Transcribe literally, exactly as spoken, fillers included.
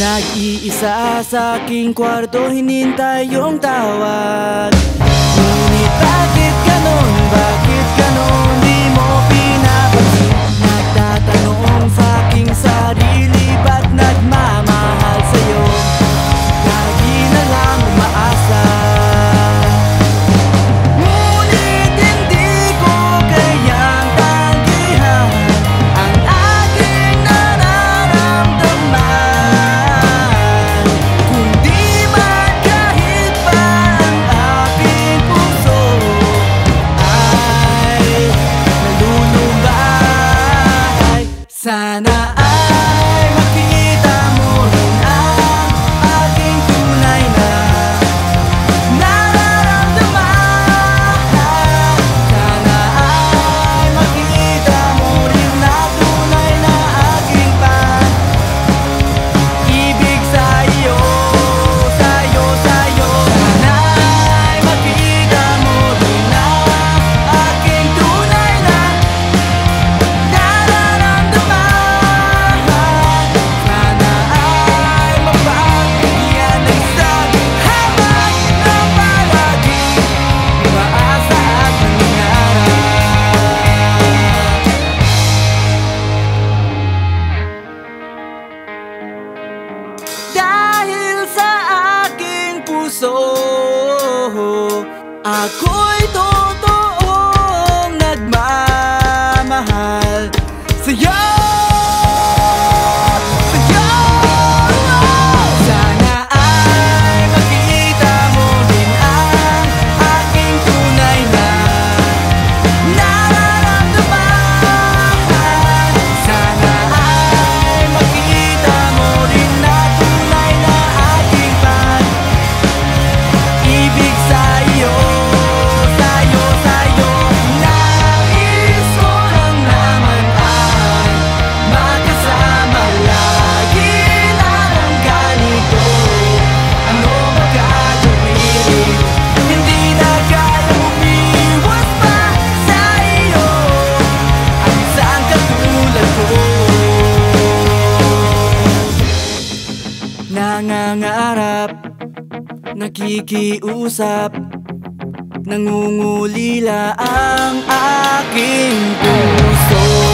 Nag-iisa sa aking kwarto, hinintay yung tawag. Ngunit bakit ganon, bakit ganon, di mo pinapansin? Nagtatanong sa aking sarili, ba't nagmamahal sa'yo? Lagi na lang umaasa, ngunit hindi ko kayang tanggihan ang aking nararamdaman. Kundi man kahit pa ang aking puso ay nalulumbay. Sana ay makita mo rin ang aking tunay na nararamdaman. Sana ay makita mo rin na tunay na aking pag-ibig sa'yo, sa'yo, sa'yo. Sana ay makita mo rin ang aking tunay na nararamdaman. Sana ay mapagbigyan ng isang habang na palagi umaasa at nangarap. Dahil sa aking puso, ako'y totoong nagmamahal sa'yo, sa'yo. Sana ay makita mo rin ang aking tunay na nararamdaman. Sana ay makita mo rin na tunay na aking pag-ibig sa'yo, sa'yo, sa'yo. Nais ko lang naman ay magkasama lagi na lang ganito. Ano ba gagawin? Hindi na kaya umiwas pa sa iyo ang isang katulad ko. Nangangarap, nakikiusap, nangungulila ang aking puso.